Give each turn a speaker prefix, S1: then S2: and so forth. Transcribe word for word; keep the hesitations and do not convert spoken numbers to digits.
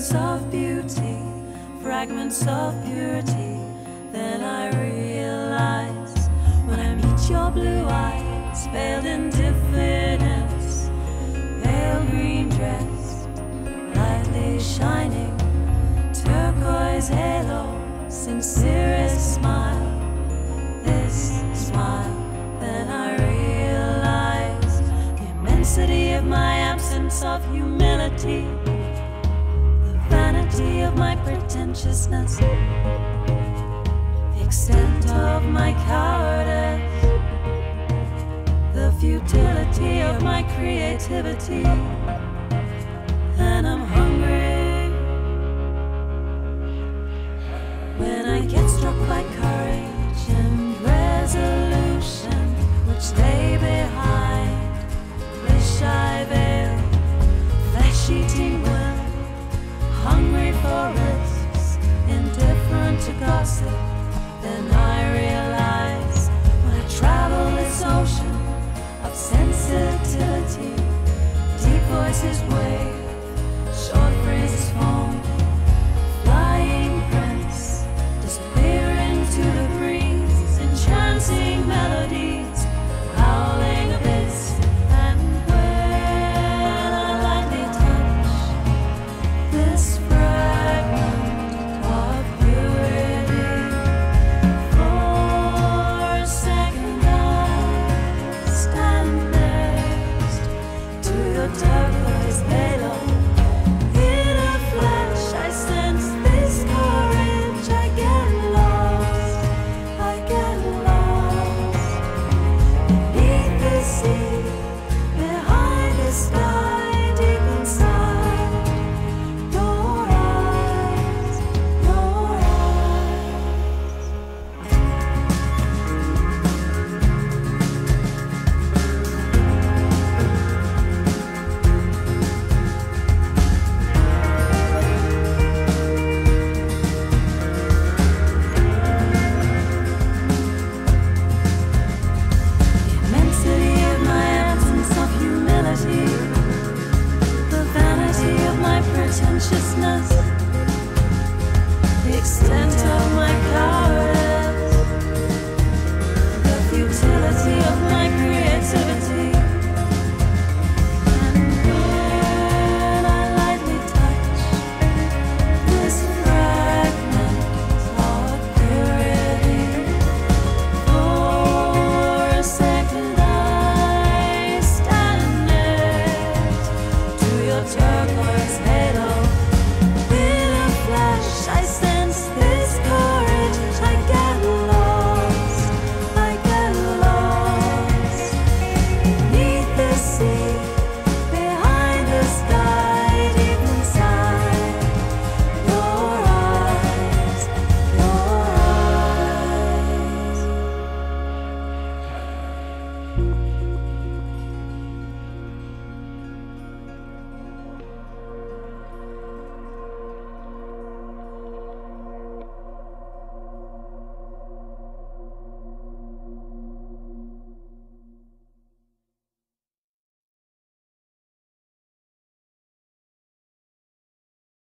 S1: fragments of beauty, fragments of purity. Then I realize when I meet your blue eyes, veiled in diffidence, pale green dress, lightly shining, turquoise halo, sincerest smile, this smile. Then I realize the immensity of my absence of humility, the vanity of my pretentiousness, the extent of my cowardice, the futility of my creativity.